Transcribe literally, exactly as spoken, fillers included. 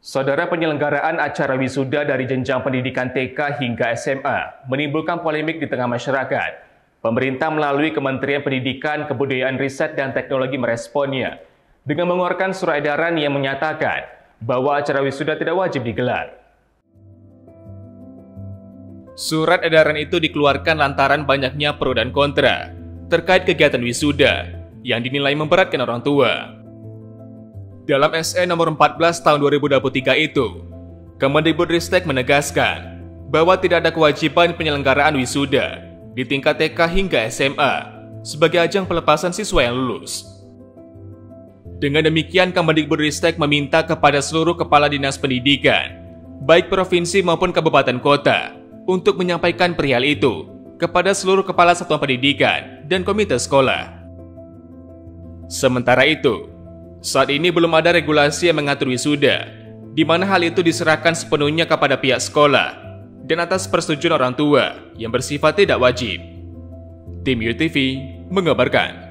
Saudara, penyelenggaraan acara wisuda dari jenjang pendidikan T K hingga S M A menimbulkan polemik di tengah masyarakat. Pemerintah melalui Kementerian Pendidikan, Kebudayaan, Riset, dan Teknologi meresponnya dengan mengeluarkan surat edaran yang menyatakan bahwa acara wisuda tidak wajib digelar. Surat edaran itu dikeluarkan lantaran banyaknya pro dan kontra terkait kegiatan wisuda yang dinilai memberatkan orang tua. Dalam S E nomor empat belas tahun dua ribu dua puluh tiga itu, Kemendikbudristek menegaskan bahwa tidak ada kewajiban penyelenggaraan wisuda di tingkat T K hingga S M A sebagai ajang pelepasan siswa yang lulus. Dengan demikian, Kemendikbudristek meminta kepada seluruh kepala dinas pendidikan, baik provinsi maupun kabupaten kota, untuk menyampaikan perihal itu kepada seluruh kepala satuan pendidikan dan komite sekolah. Sementara itu, saat ini belum ada regulasi yang mengatur wisuda, di mana hal itu diserahkan sepenuhnya kepada pihak sekolah dan atas persetujuan orang tua yang bersifat tidak wajib. Tim U T V mengabarkan.